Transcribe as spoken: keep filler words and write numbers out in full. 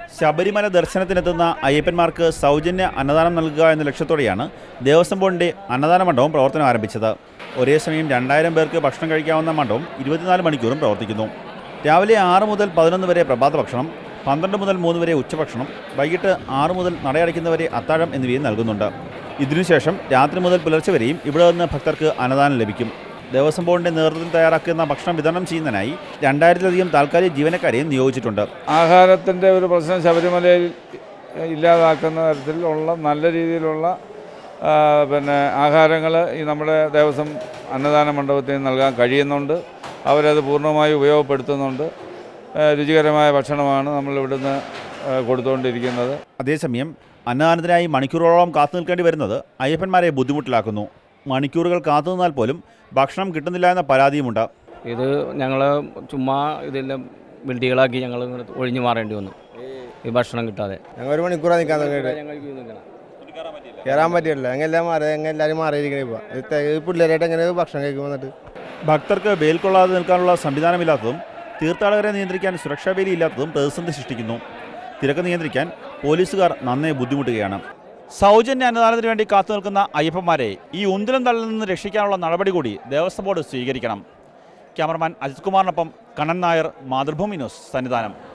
ശബരിമല ദർശനത്തിനെത്തുന്ന അയ്യപ്പന്മാർക്ക് സൗജന്യ അന്നദാനം നൽകുക എന്ന ലക്ഷ്യത്തോടെയാണ് ദേവസ്വം ബോർഡിന്റെ അന്നദാന മണ്ഡപം പ്രവർത്തനം ആരംഭിച്ചത്. ഒരേ സമയം രണ്ടായിരം പേർക്ക് ഭക്ഷണം കഴിക്കാവുന്ന മണ്ഡപം ഇരുപത്തിനാല് മണിക്കൂറും പ്രവർത്തിക്കുന്നു. രാവിലെ ആറ് മുതൽ പതിനൊന്ന് വരെ പ്രഭാത ഭക്ഷണം, പന്ത്രണ്ട് മുതൽ മൂന്ന് വരെ ഉച്ചഭക്ഷണം, വൈകിട്ട് ആറ് മുതൽ നടയടയ്ക്കുന്നവരെ അത്താഴം എന്നിവയും നൽകുന്നുണ്ട്. ഇതിനുശേഷം രാത്രി മുതൽ പുലർച്ചെ വരെയും ഇവിടെ നിന്ന് ഭക്തർക്ക് അന്നദാനം ലഭിക്കും. ദേവസ്വം ബോർഡിന്റെ നേതൃത്വത്തിൽ തയ്യാറാക്കുന്ന ഭക്ഷണം വിതരണം ചെയ്യുന്നതിനായി രണ്ടായിരത്തിലധികം താൽക്കാലിക ജീവനക്കാരെയും നിയോഗിച്ചിട്ടുണ്ട്. ആഹാരത്തിൻ്റെ ഒരു പ്രശ്നം ശബരിമലയിൽ ഇല്ലാതാക്കുന്ന തരത്തിലുള്ള നല്ല രീതിയിലുള്ള പിന്നെ ആഹാരങ്ങൾ ഈ നമ്മുടെ ദേവസ്വം അന്നദാന മണ്ഡപത്തിൽ നൽകാൻ കഴിയുന്നുണ്ട്. അവരത് പൂർണ്ണമായി ഉപയോഗപ്പെടുത്തുന്നുണ്ട്. രുചികരമായ ഭക്ഷണമാണ് നമ്മൾ ഇവിടുന്ന് കൊടുത്തുകൊണ്ടിരിക്കുന്നത്. അതേസമയം അന്നദാനത്തിനായി മണിക്കൂറോളം കാത്തു നിൽക്കേണ്ടി വരുന്നത് അയ്യപ്പന്മാരെ ബുദ്ധിമുട്ടിലാക്കുന്നു. മണിക്കൂറുകൾ കാത്തുനിന്നാൽ പോലും ഭക്ഷണം കിട്ടുന്നില്ല എന്ന പരാതിയുമുണ്ട്. ഇത് ഞങ്ങൾ ചുമ്മാ ഇതെല്ലാം ബിൽഡികളാക്കി ഞങ്ങൾ ഒഴിഞ്ഞു മാറേണ്ടി വന്നു ഈ ഭക്ഷണം കിട്ടാതെ. ഞങ്ങൾ ഒരു മണിക്കൂറാണ് നിൽക്കാൻ കയറാൻ പറ്റില്ല. എങ്ങനെല്ലാം മാറി എങ്ങനെ എല്ലാവരും മാറിയിരിക്കണേ. ഇപ്പോൾ പിള്ളേരായിട്ട് എങ്ങനെ ഭക്ഷണം കഴിക്കും വന്നിട്ട്. ഭക്തർക്ക് വെയിൽ കൊള്ളാതെ നിൽക്കാനുള്ള സംവിധാനമില്ലാത്തതും തീർത്ഥാടകരെ നിയന്ത്രിക്കാൻ സുരക്ഷാ വേലി ഇല്ലാത്തതും പ്രതിസന്ധി സൃഷ്ടിക്കുന്നു. തിരക്ക് നിയന്ത്രിക്കാൻ പോലീസുകാർ നന്നേ ബുദ്ധിമുട്ടുകയാണ്. സൗജന്യ അന്നദാനത്തിന് വേണ്ടി കാത്തു നിൽക്കുന്ന അയ്യപ്പന്മാരെ ഈ ഉന്തിലും തള്ളിൽ നിന്ന് രക്ഷിക്കാനുള്ള നടപടി കൂടി ദേവസ്വം ബോർഡ് സ്വീകരിക്കണം. ക്യാമറമാൻ അജിത് കുമാറിനൊപ്പം കണ്ണൻ നായർ, മാതൃഭൂമി ന്യൂസ്, സന്നിധാനം.